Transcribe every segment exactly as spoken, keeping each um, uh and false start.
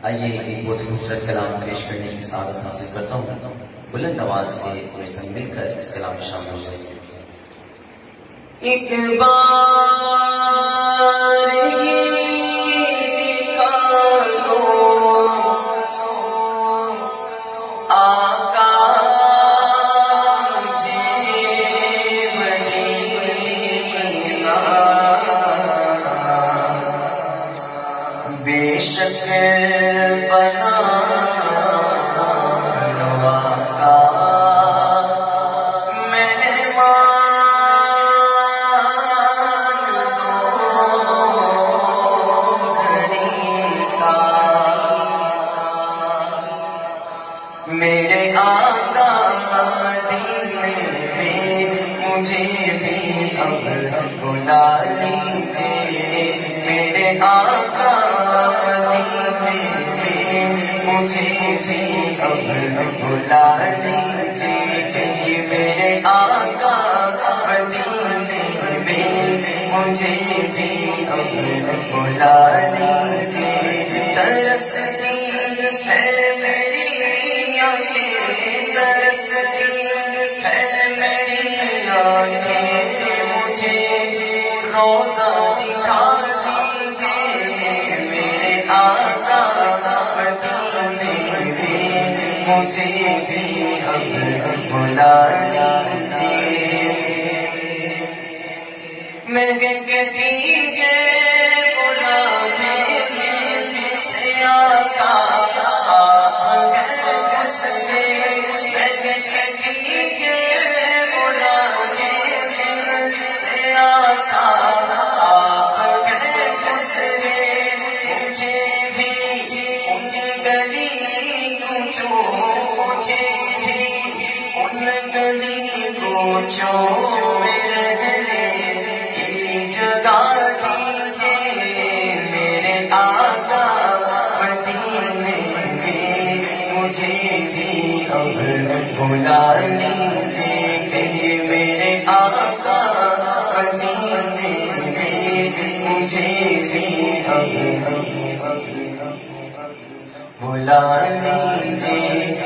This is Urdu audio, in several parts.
آئیے ایک بہت خوبصورت کلام پیش کرنے کی سعادت حاصل کرتا ہوں. بلند آواز سے میرے ساتھ مل کر اس کلام میں شامل ہو جائیں. ایک بار ہی دکھا دو آقا مجھے مدینہ، بے شک بنا میرے آقا مدینے میں مجھے بھی اب بلا لیجیے. میرے آقا مدینے میں مجھے بھی اب بلا لیجیے. میرے آقا مدینے میں مجھے بھی اب بلا لیجیے. ترستی ہے میری آنکھیں، ترستی ہے میری آنکھیں، مجھے روزہ دکھا دیجیے. میرے آقا مدینے میں مجھے بھی اب بلا لیجیے. میں کہتی ہے جو میرے کی جگہ دیجیے. میرے آقا مدینے میں مجھے بھی اب بلا لیجیے. میرے آقا مدینے میں مجھے بھی اب بلا لیجیے.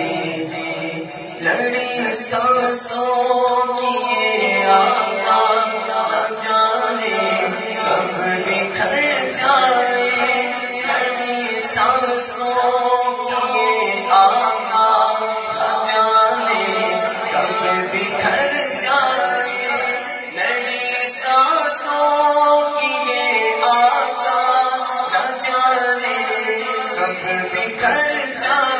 لڑی سانسوں کی آقا نہ جانے کب بکھر جائے. لڑی سانسوں کی آقا نہ جانے کب بکھر جائے. لڑی سانسوں کی آقا نہ جانے کب بکھر جائے.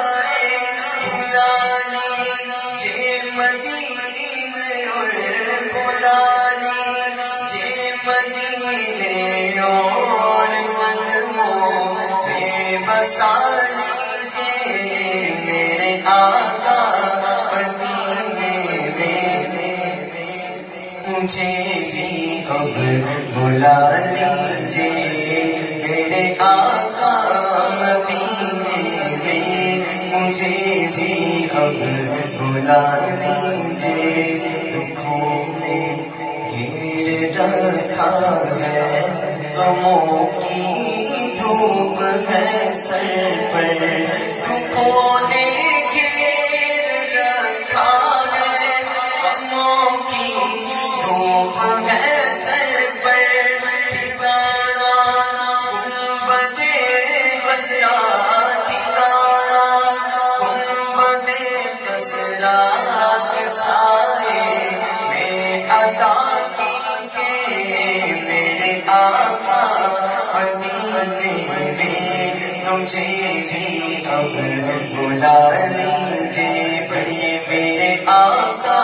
مدینے اور بلانی جے مدینے اور قدموں میں بسا لیجیے. میرے آقا مدینے میں مجھے بھی اب بلا لیجیے. میرے آقا مدینے میں مجھے بھی اب بلا لیجیے. دکھوں نے گھیر رکھا ہے، غموں کی دھوپ ہے سر پر. دکھوں نے گھیر رکھا ہے، غموں کی دھوپ ہے سر پر. ٹھکانا گنبد خضرا، ٹھکانا گنبد خضرا کے سائے میں عطا کیجیے. میرے آقا مدینے میں مجھے بھی اب بلا لیجیے. بڑھئے میرے آقا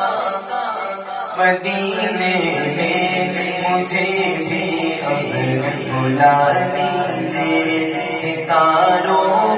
مدینے میں مجھے بھی اب بلا لیجیے. ستاروں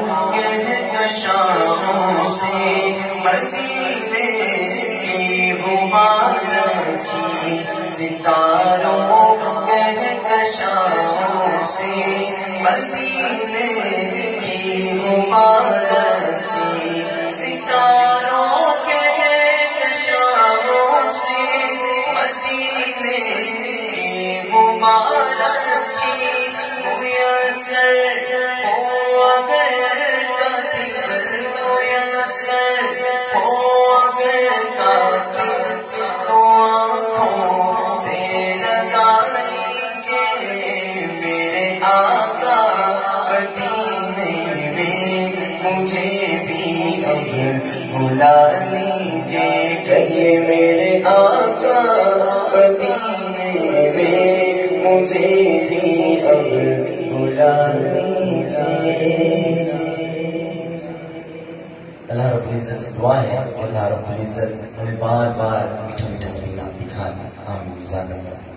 کہکشاؤں سے مدینے کی غبارچی، ستاروں کہکشاؤں سے مدینے کی غبارچی. ستاروں کہکشاؤں سے مدینے کی غبارچی. میسر ہو اگر العزت سے دعا ہے کہ اللہ رب العزت ہمیں بار بار میٹھا میٹھا مدینہ دکھا دے. آمین.